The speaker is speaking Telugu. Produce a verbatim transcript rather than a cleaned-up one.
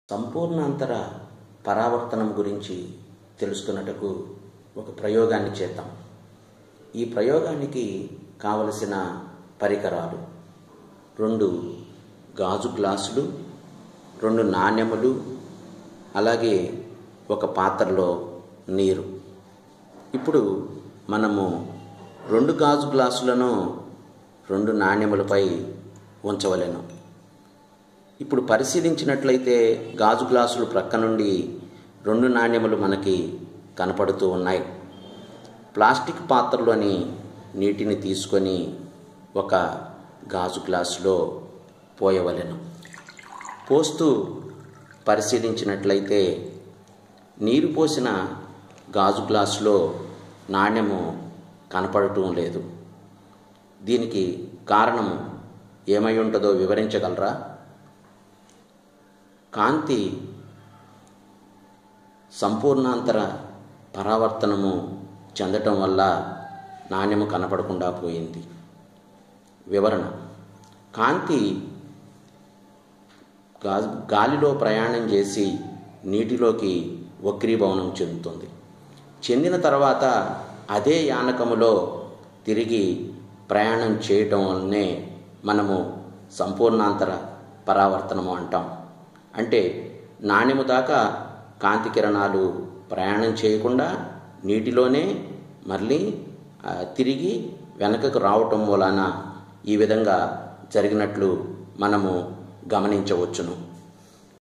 సంపూర్ణాంతర పరావర్తనం గురించి తెలుసుకున్నటకు ఒక ప్రయోగాన్ని చేద్దాం. ఈ ప్రయోగానికి కావలసిన పరికరాలు: రెండు గాజు గ్లాసులు, రెండు నాణెములు, అలాగే ఒక పాత్రలో నీరు. ఇప్పుడు మనము రెండు గాజు గ్లాసులను రెండు నాణెములపై ఉంచవలెను. ఇప్పుడు పరిశీలించినట్లయితే గాజు గ్లాసులు ప్రక్క నుండి రెండు నాణెములు మనకి కనపడుతూ ఉన్నాయి. ప్లాస్టిక్ పాత్రలోని నీటిని తీసుకొని ఒక గాజు గ్లాసులో పోయవలెను. పోస్తూ పరిశీలించినట్లయితే నీరు పోసిన గాజు గ్లాసులో నాణెము కనపడటం లేదు. దీనికి కారణం ఏమై ఉంటుందో వివరించగలరా? కాంతి సంపూర్ణాంతర పరావర్తనము చెందటం వల్ల నాణ్యము కనపడకుండా పోయింది. వివరణ: కాంతి గాలిలో ప్రయాణం చేసి నీటిలోకి వక్రీభవనం చెందుతుంది. చెందిన తర్వాత అదే యానకములో తిరిగి ప్రయాణం చేయటం వల్లనే మనము సంపూర్ణాంతర పరావర్తనము అంటాం. అంటే నాణెము దాకా కాంతి కిరణాలు ప్రయాణం చేయకుండా నీటిలోనే మళ్ళీ తిరిగి వెనకకు రావటం వలన ఈ విధంగా జరిగినట్లు మనము గమనించవచ్చును.